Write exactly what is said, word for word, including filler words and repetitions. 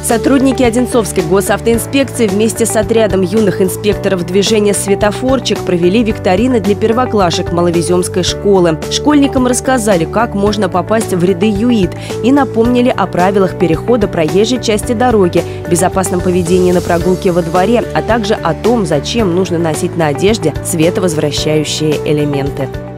Сотрудники Одинцовской госавтоинспекции вместе с отрядом юных инспекторов движения «Светофорчик» провели викторины для первоклашек Маловеземской школы. Школьникам рассказали, как можно попасть в ряды ЮИД, и напомнили о правилах перехода проезжей части дороги, безопасном поведении на прогулке во дворе, а также о том, зачем нужно носить на одежде световозвращающие элементы.